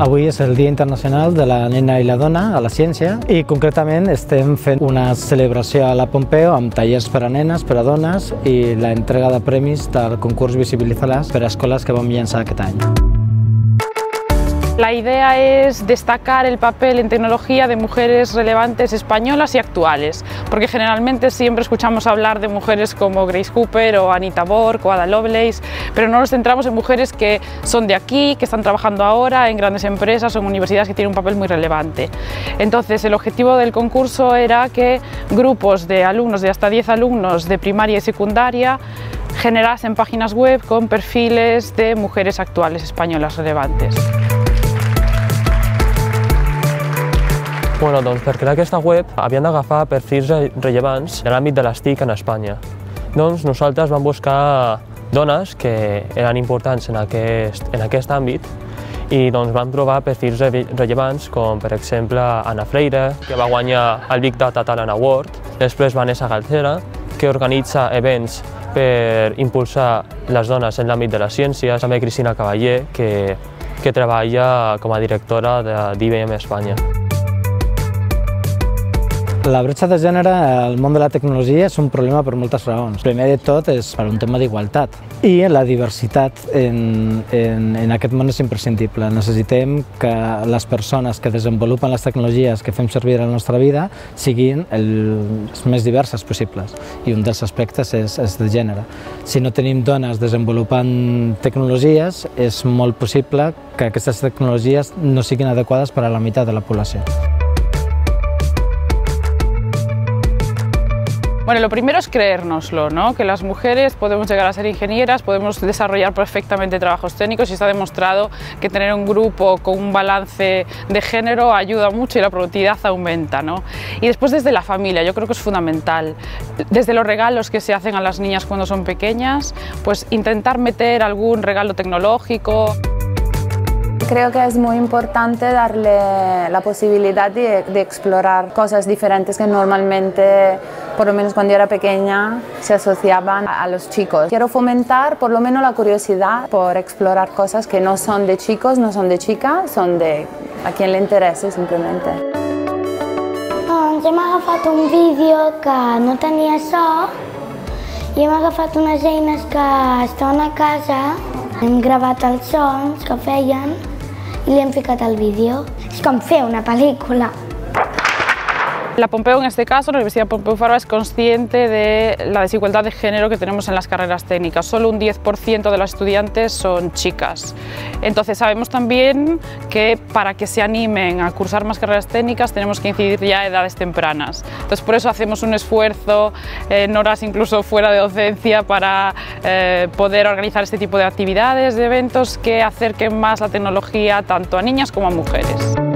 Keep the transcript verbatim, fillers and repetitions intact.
Avui és el Dia Internacional de la Nena i la Dona a la Ciència i concretament estem fent una celebració a la Pompeu amb tallers per a nenes, per a dones i l'entrega de premis del concurs Visibilízalas per a escoles que vam llançar aquest any. La idea es destacar el papel en tecnología de mujeres relevantes españolas y actuales, porque generalmente siempre escuchamos hablar de mujeres como Grace Hopper o Anita Borg o Ada Lovelace, pero no nos centramos en mujeres que son de aquí, que están trabajando ahora en grandes empresas o en universidades que tienen un papel muy relevante. Entonces, el objetivo del concurso era que grupos de alumnos, de hasta diez alumnos de primaria y secundaria, generasen páginas web con perfiles de mujeres actuales españolas relevantes. Bueno, doncs per crear aquesta web havien d'agafar perfils rellevants de l'àmbit de les TIC en Espanya. Doncs nosaltres vam buscar dones que eren importants en aquest, en aquest àmbit i doncs vam trobar perfils rellevants com per exemple Anna Freire, que va guanyar el Big Data Talent Award, després Vanessa Galcera, que organitza events per impulsar les dones en l'àmbit de les ciències, també Cristina Cavaller, que, que treballa com a directora d'I B M Espanya. La bretxa de gènere al món de la tecnologia és un problema per moltes raons. Primer de tot és per un tema d'igualtat i la diversitat en, en, en aquest món és imprescindible. Necessitem que les persones que desenvolupen les tecnologies que fem servir a la nostra vida siguin els més diverses possibles i un dels aspectes és, és de gènere. Si no tenim dones desenvolupant tecnologies, és molt possible que aquestes tecnologies no siguin adequades per a la meitat de la població. Bueno, lo primero es creérnoslo, ¿no? Que las mujeres podemos llegar a ser ingenieras, podemos desarrollar perfectamente trabajos técnicos y está demostrado que tener un grupo con un balance de género ayuda mucho y la productividad aumenta, ¿no? Y después desde la familia, yo creo que es fundamental. Desde los regalos que se hacen a las niñas cuando son pequeñas, pues intentar meter algún regalo tecnológico. Creo que es muy importante darle la posibilidad de, de explorar cosas diferentes que normalmente, por lo menos cuando yo era pequeña, se asociaban a los chicos. Quiero fomentar por lo menos la curiosidad por explorar cosas que no son de chicos, no son de chicas, son de a quien le interese simplemente. Doncs hem agafat un vídeo que no tenia so i hem agafat unes eines que estaven a casa, hem gravat els sons que feien i li hem ficat al vídeo. És com fer una pel·lícula. La Pompeu, en este caso, la Universidad Pompeu Fabra es consciente de la desigualdad de género que tenemos en las carreras técnicas. Solo un diez por ciento de las estudiantes son chicas. Entonces sabemos también que para que se animen a cursar más carreras técnicas tenemos que incidir ya a edades tempranas. Entonces por eso hacemos un esfuerzo en horas incluso fuera de docencia para eh, poder organizar este tipo de actividades, de eventos que acerquen más la tecnología tanto a niñas como a mujeres.